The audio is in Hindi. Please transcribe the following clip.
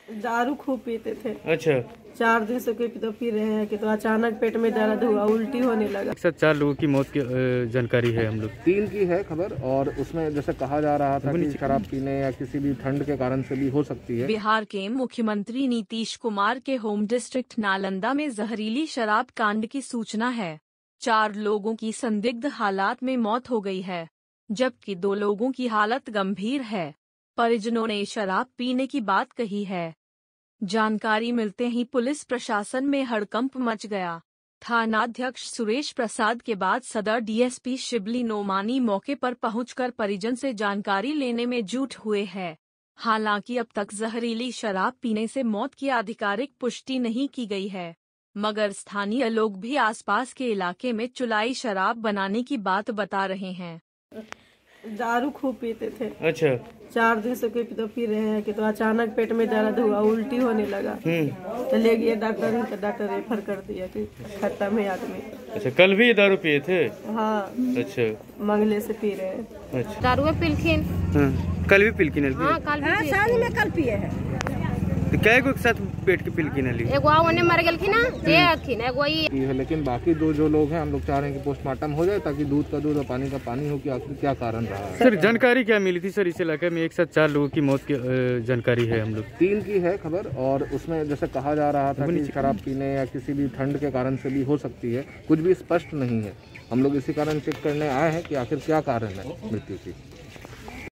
दारू खूब पीते थे। अच्छा। 4 दिन से कोई तो पी रहे हैं कि तो अचानक पेट में दर्द हुआ, उल्टी होने लगा। एक साथ 4 लोगों की मौत की जानकारी है हम लोग। 3 की है खबर, और उसमें जैसे कहा जा रहा था कि शराब पीने या किसी भी ठंड के कारण से भी हो सकती है। बिहार के मुख्यमंत्री नीतीश कुमार के होम डिस्ट्रिक्ट नालंदा में जहरीली शराब कांड की सूचना है। 4 लोगों की संदिग्ध हालात में मौत हो गई है, जबकि 2 लोगों की हालत गंभीर है। परिजनों ने शराब पीने की बात कही है। जानकारी मिलते ही पुलिस प्रशासन में हड़कंप मच गया। थानाध्यक्ष सुरेश प्रसाद के बाद सदर डीएसपी शिबली नोमानी मौके पर पहुंचकर परिजन से जानकारी लेने में जुट हुए हैं। हालांकि अब तक जहरीली शराब पीने से मौत की आधिकारिक पुष्टि नहीं की गई है, मगर स्थानीय लोग भी आसपास के इलाके में चुलाई शराब बनाने की बात बता रहे हैं। दारू खूब पीते थे। अच्छा। 4 दिन से कोई तो पी रहे हैं कि तो अचानक पेट में दर्द हुआ, उल्टी होने लगा। तो ले गए डॉक्टर, तो डॉक्टर रेफर कर दिया कि खत्म है आदमी। अच्छा, कल भी ये दारू पिए थे? हाँ। अच्छा, मंगले से पी रहे हैं। अच्छा। दारू पिलखिन? कल भी पिलखिन? हाँ, कल भी साँझ में कल पिए हैं। कै को एक साथ पेट के पिलखिन? एगो ओने मर गेलखिन ना, ये हथिन एगो ई है। लेकिन बाकी 2 जो लोग हैं, हम लोग चाह रहे हैं कि पोस्टमार्टम हो जाए ताकि दूध का दूध और पानी का पानी हो कि आखिर क्या कारण रहा है। सर, जानकारी क्या मिली थी सर? इस इलाके में एक साथ 4 लोगों की मौत की जानकारी है हम लोग। 3 की है खबर, और उसमें जैसे कहा जा रहा था कि शराब पीने या किसी भी ठंड के कारण से भी हो सकती है। कुछ भी स्पष्ट नहीं है। हम लोग इसी कारण चेक करने आए हैं कि आखिर क्या कारण है मृत्यु की।